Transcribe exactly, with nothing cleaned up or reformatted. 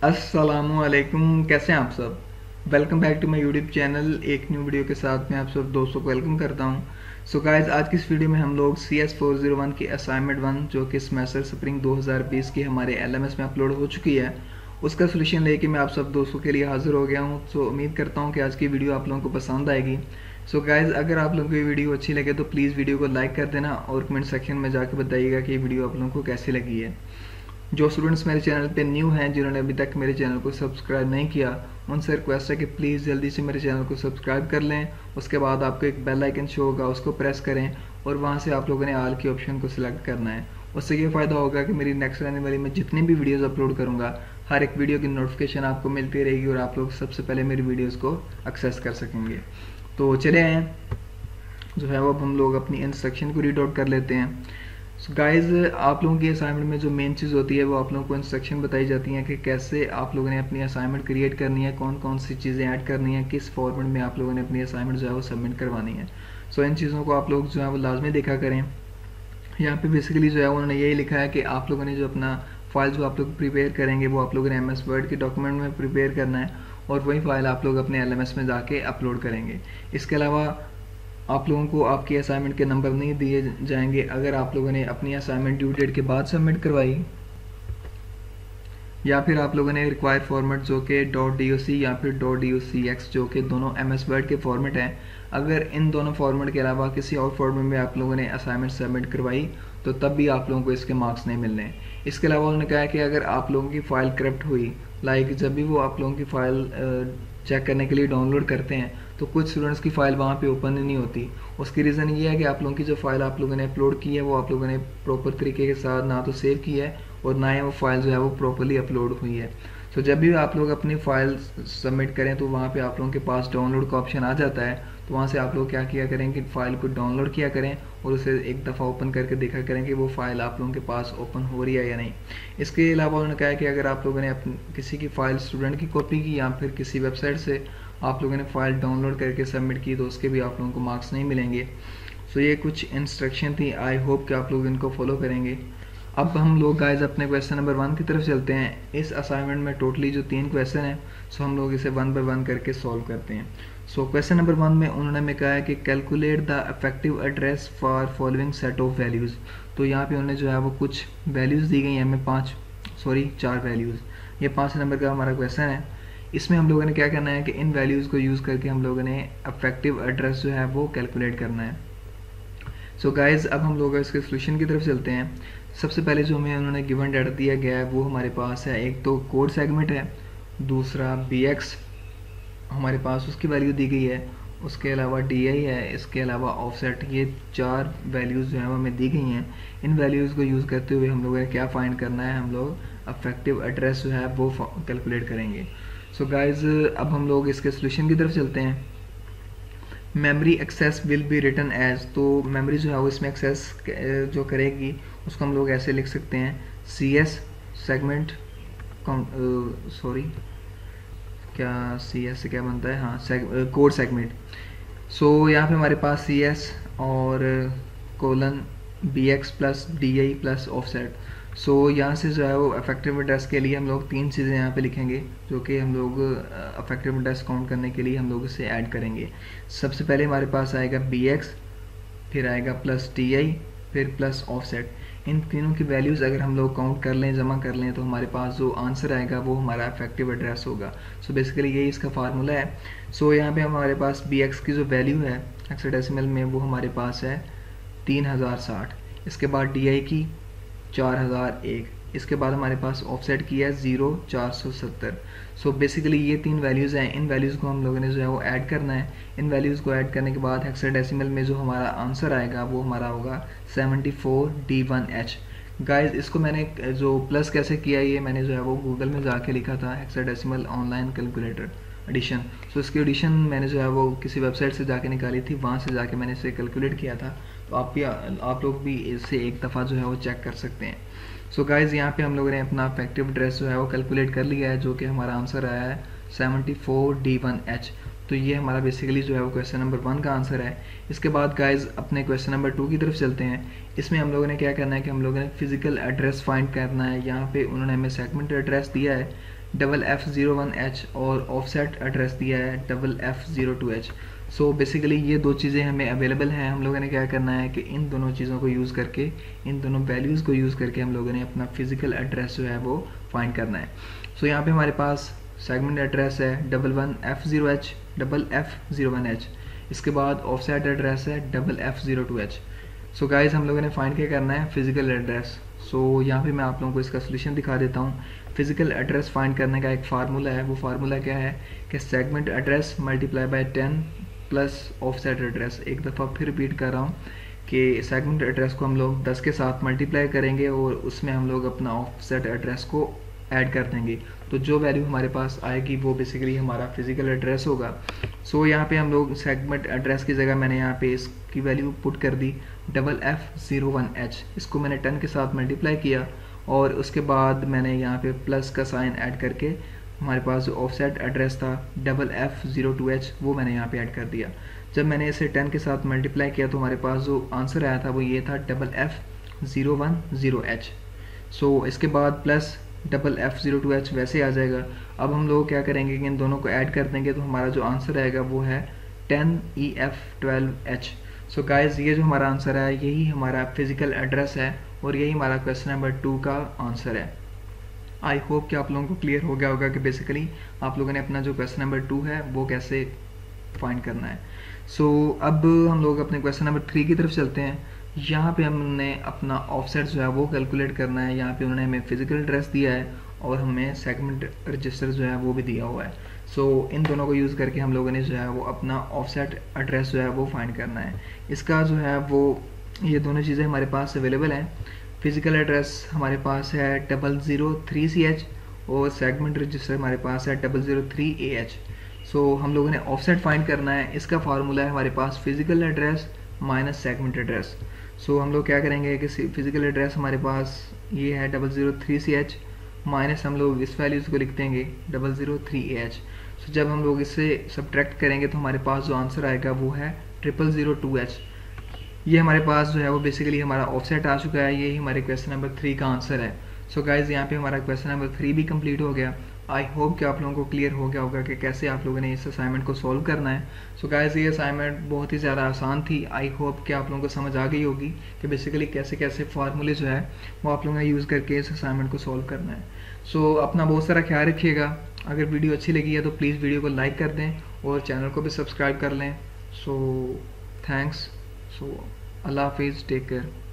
अस्सलामुअलैकुम, कैसे हैं आप सब। Welcome back to my YouTube channel. एक न्यू वीडियो के साथ मैं आप सब दोस्तों को वेलकम करता हूं। सो गाइस, आज की इस वीडियो में हम लोग C S four zero one की असाइनमेंट वन जो कि सेमेस्टर स्प्रिंग दो हज़ार बीस की हमारे एल एम एस में अपलोड हो चुकी है, उसका सोल्यूशन लेके मैं आप सब दोस्तों के लिए हाजिर हो गया हूं। सो उम्मीद करता हूं कि आज की वीडियो आप लोगों को पसंद आएगी। सो गाइस, अगर आप लोगों को ये वीडियो अच्छी लगे तो प्लीज़ वीडियो को लाइक कर देना और कमेंट सेक्शन में जाकर बताइएगा कि ये वीडियो आप लोगों को कैसी लगी है। जो स्टूडेंट्स मेरे चैनल पे न्यू हैं, जिन्होंने अभी तक मेरे चैनल को सब्सक्राइब नहीं किया, उनसे रिक्वेस्ट है कि प्लीज़ जल्दी से मेरे चैनल को सब्सक्राइब कर लें। उसके बाद आपको एक बेल आइकन शो होगा, उसको प्रेस करें और वहाँ से आप लोगों ने ऑल के ऑप्शन को सिलेक्ट करना है। उससे ये फ़ायदा होगा कि मेरी नेक्स्ट आने वाली मैं जितनी भी वीडियोस अपलोड करूँगा, हर एक वीडियो की नोटिफिकेशन आपको मिलती रहेगी और आप लोग सबसे पहले मेरी वीडियोज़ को एक्सेस कर सकेंगे। तो चले आए जो है वो अब हम लोग अपनी इंस्ट्रक्शन को रीड आउट कर लेते हैं। सो गाइज, आप लोगों की असाइनमेंट में जो मेन चीज़ होती है वो आप लोगों को इंस्ट्रक्शन बताई जाती हैं कि कैसे आप लोगों ने अपनी असाइनमेंट क्रिएट करनी है, कौन कौन सी चीज़ें ऐड करनी है, किस फॉर्मेट में आप लोगों ने अपनी असाइनमेंट जो है वो सबमिट करवानी है। सो so, इन चीज़ों को आप लोग जो है वो लाजमी देखा करें। यहाँ पे बेसिकली जो है उन्होंने यही लिखा है कि आप लोगों ने जो अपना फाइल जो आप लोग प्रिपेयर करेंगे वो आप लोगों ने एम एस वर्ड के डॉक्यूमेंट में प्रिपेयर करना है और वही फाइल आप लोग अपने एल एम एस में जाके अपलोड करेंगे। इसके अलावा आप लोगों को आपकी असाइनमेंट के नंबर नहीं दिए जाएंगे अगर आप लोगों ने अपनी असाइनमेंट ड्यू डेट के बाद सबमिट करवाई, या फिर आप लोगों ने रिक्वायर फॉर्मेट जो कि डॉट डी ओ सी या फिर dot D O C X जो कि दोनों एम एस वर्ड के फॉर्मेट हैं, अगर इन दोनों फॉर्मेट के अलावा किसी और फॉर्मेट में आप लोगों ने असाइनमेंट सबमिट करवाई तो तब भी आप लोगों को इसके मार्क्स नहीं मिलने। इसके अलावा उन्होंने कहा कि अगर आप लोगों की फ़ाइल करप्ट हुई, लाइक जब भी वो आप लोगों की फ़ाइल चेक करने के लिए डाउनलोड करते हैं तो कुछ स्टूडेंट्स की फ़ाइल वहाँ पे ओपन ही नहीं होती। उसकी रीज़न ये है कि आप लोगों की जो फ़ाइल आप लोगों ने अपलोड की है वो आप लोगों ने प्रॉपर तरीके के साथ ना तो सेव की है और ना ही वो फाइल जो है वो प्रॉपरली अपलोड हुई है। तो जब भी आप लोग अपनी फ़ाइल सबमिट करें तो वहाँ पे आप लोगों के पास डाउनलोड का ऑप्शन आ जाता है। तो वहाँ से आप लोग क्या किया करें कि फ़ाइल को डाउनलोड किया करें और उसे एक दफ़ा ओपन करके देखा करें कि वो फ़ाइल आप लोगों के पास ओपन हो रही है या नहीं। इसके अलावा उन्होंने कहा कि अगर आप लोगों ने अपनी किसी की फ़ाइल स्टूडेंट की कॉपी की या फिर किसी वेबसाइट से आप लोगों ने फ़ाइल डाउनलोड करके सबमिट की तो उसके भी आप लोगों को मार्क्स नहीं मिलेंगे। सो ये कुछ इंस्ट्रक्शन थी, आई होप कि आप लोग इनको फॉलो करेंगे। अब हम लोग गाइज अपने क्वेश्चन नंबर वन की तरफ चलते हैं। इस असाइनमेंट में टोटली जो तीन क्वेश्चन हैं, सो हम लोग इसे वन बाय वन करके सॉल्व करते हैं। सो क्वेश्चन नंबर वन में उन्होंने हमें कहा है कि calculate the effective address for following set of values. तो यहाँ पे उन्होंने जो है वो कुछ वैल्यूज़ दी गई हैं हमें, पाँच सॉरी चार वैल्यूज़। ये पाँच नंबर का हमारा क्वेश्चन है। इसमें हम लोगों ने क्या करना है कि इन वैल्यूज़ को यूज़ करके हम लोगों ने इफेक्टिव एड्रेस जो है वो कैलकुलेट करना है। सो so गाइज, अब हम लोग इसके सोल्यूशन की तरफ चलते हैं। सबसे पहले जो हमें उन्होंने गिवन डाटा दिया गया है वो हमारे पास है, एक तो कोड सेगमेंट है, दूसरा बी एक्स हमारे पास उसकी वैल्यू दी गई है, उसके अलावा डी आई है, इसके अलावा ऑफसेट। ये चार वैल्यूज़ जो है वो हमें दी गई हैं। इन वैल्यूज़ को यूज़ करते हुए हम लोगों ने क्या फाइंड करना है, हम लोग अफेक्टिव एड्रेस जो है वो कैलकुलेट करेंगे। सो so गाइज, अब हम लोग इसके सोल्यूशन की तरफ चलते हैं। Memory access will be written as, तो मेमोरी जो है वो इसमें एक्सेस जो करेगी उसको हम लोग ऐसे लिख सकते हैं, सी एस सेगमेंट सॉरी क्या सी एस से क्या बनता है, हाँ कोड सेगमेंट। सो यहाँ पे हमारे पास सी एस और colon B X plus D I plus offset. So यहाँ से जो है वो अफेक्टिव एड्रेस के लिए हम लोग तीन चीज़ें यहाँ पे लिखेंगे जो कि हम लोग अफेक्टिव एड्रेस काउंट करने के लिए हम लोग इसे ऐड करेंगे। सबसे पहले हमारे पास आएगा बी एक्स, फिर आएगा प्लस टी आई, फिर प्लस ऑफसेट। इन तीनों की वैल्यूज़ अगर हम लोग काउंट कर लें, जमा कर लें, तो हमारे पास जो आंसर आएगा वो हमारा इफेक्टिव एड्रेस होगा। सो so बेसिकली यही इसका फार्मूला है। सो so यहाँ पे हमारे पास बी एक्स की जो वैल्यू है हेक्साडेसिमल में वो हमारे पास है तीन हज़ार साठ, इसके बाद डी आई की चार हज़ार एक, इसके बाद हमारे पास ऑफसेट की है ज़ीरो चार सौ सत्तर। सो बेसिकली ये तीन वैल्यूज़ हैं, इन वैल्यूज़ को हम लोगों ने जो है वो ऐड करना है। इन वैल्यूज़ को ऐड करने के बाद हेक्साडेसिमल में जो हमारा आंसर आएगा वो हमारा होगा seventy four D one H. Guys, इसको मैंने जो प्लस कैसे किया ये मैंने जो है वो गूगल में जाके लिखा था, hexadecimal online calculator addition. So इसकी एडिशन मैंने जो है वो किसी वेबसाइट से जाके निकाली थी, वहाँ से जाके मैंने इसे कैलकुलेट किया था। तो आप भी आप लोग भी इससे एक दफ़ा जो है वो चेक कर सकते हैं। सो so गाइज़, यहाँ पे हम लोगों ने अपना इफेक्टिव एड्रेस जो है वो कैलकुलेट कर लिया है, जो कि हमारा आंसर आया है seventy four D one H. तो ये हमारा बेसिकली जो है वो क्वेश्चन नंबर वन का आंसर है। इसके बाद गाइज अपने क्वेश्चन नंबर टू की तरफ चलते हैं। इसमें हम लोगों ने क्या करना है कि हम लोगों ने फिजिकल एड्रेस फाइंड करना है। यहाँ पे उन्होंने हमें सेगमेंट एड्रेस दिया है, double F zero one H और ऑफसेट एड्रेस दिया है double F zero two H. So basically ये दो चीज़ें हमें अवेलेबल हैं। हम लोगों ने क्या करना है कि इन दोनों चीज़ों को यूज़ करके, इन दोनों वैल्यूज़ को यूज़ करके हम लोगों ने अपना फिजिकल एड्रेस जो है वो फाइंड करना है। सो so, यहाँ पे हमारे पास सेगमेंट एड्रेस है double one F zero H double F zero one H, इसके बाद ऑफसेट एड्रेस है double F zero two H. So guys हम लोगों ने फाइंड क्या करना है, फिजिकल एड्रेस। सो so, यहाँ पे मैं आप लोगों को इसका सोल्यूशन दिखा देता हूँ। फिजिकल एड्रेस फाइंड करने का एक फार्मूला है, वो फार्मूला क्या है कि segment address multiply by ten plus offset address. एक दफ़ा फिर रिपीट कर रहा हूँ कि सेगमेंट एड्रेस को हम लोग दस के साथ मल्टीप्लाई करेंगे और उसमें हम लोग अपना ऑफसेट एड्रेस को ऐड कर देंगे, तो जो वैल्यू हमारे पास आएगी वो बेसिकली हमारा फिजिकल एड्रेस होगा। सो so, यहाँ पे हम लोग सेगमेंट एड्रेस की जगह मैंने यहाँ पे इसकी वैल्यू पुट कर दी double F zero one H, इसको मैंने टेन के साथ मल्टीप्लाई किया और उसके बाद मैंने यहाँ पे प्लस का साइन ऐड करके हमारे पास जो ऑफसेट एड्रेस था double F zero two H वो मैंने यहाँ पे ऐड कर दिया। जब मैंने इसे टेन के साथ मल्टीप्लाई किया तो हमारे पास जो आंसर आया था वो ये था double F zero one zero H. So इसके बाद plus double F zero two H वैसे आ जाएगा। अब हम लोग क्या करेंगे कि इन दोनों को ऐड कर देंगे तो हमारा जो आंसर आएगा वो है ten E F twelve H. So guys ये जो हमारा आंसर है यही हमारा फिजिकल एड्रेस है और यही हमारा क्वेश्चन नंबर टू का आंसर है। आई होप कि आप लोगों को क्लियर हो गया होगा कि बेसिकली आप लोगों ने अपना जो क्वेश्चन नंबर टू है वो कैसे फाइंड करना है। सो so, अब हम लोग अपने क्वेश्चन नंबर थ्री की तरफ चलते हैं। यहाँ पे हमने अपना ऑफसेट जो है वो कैलकुलेट करना है। यहाँ पे उन्होंने हमें फिजिकल एड्रेस दिया है और हमें सेगमेंट रजिस्टर जो है वो भी दिया हुआ है। सो so, इन दोनों को यूज़ करके हम लोगों ने जो है वो अपना ऑफसेट एड्रेस जो है वो फाइंड करना है। इसका जो है वो ये दोनों चीज़ें हमारे पास अवेलेबल हैं। फिजिकल एड्रेस हमारे पास है double zero three C H और सेगमेंट रजिस्टर हमारे पास है double zero three A H. So हम लोगों ने ऑफसेट फाइंड करना है। इसका फार्मूला है हमारे पास physical address minus segment address. So हम लोग क्या करेंगे कि फिजिकल एड्रेस हमारे पास ये है double zero three C H minus हम लोग इस वैल्यूज़ को लिख देंगे double zero three A H. So जब हम लोग इससे सब्ट्रैक्ट करेंगे तो हमारे पास जो आंसर आएगा वो है ट्रिपल ज़ीरो टू एच। ये हमारे पास जो है वो बेसिकली हमारा ऑफसेट आ चुका है। यही हमारे क्वेश्चन नंबर थ्री का आंसर है। सो गाइज यहाँ पे हमारा क्वेश्चन नंबर थ्री भी कंप्लीट हो गया। आई होप कि आप लोगों को क्लियर हो गया होगा कि कैसे आप लोगों ने इस असाइनमेंट को सॉल्व करना है। सो गाइज ये असाइनमेंट बहुत ही ज़्यादा आसान थी। आई होप कि आप लोगों को समझ आ गई होगी कि बेसिकली कैसे कैसे फार्मूले जो है वो आप लोगों ने यूज़ करके इस असाइनमेंट को सॉल्व करना है। सो so, अपना बहुत सारा ख्याल रखिएगा। अगर वीडियो अच्छी लगी है तो प्लीज़ वीडियो को लाइक कर दें और चैनल को भी सब्सक्राइब कर लें। So thanks. सो अल्लाह हाफिज़, टेक केयर।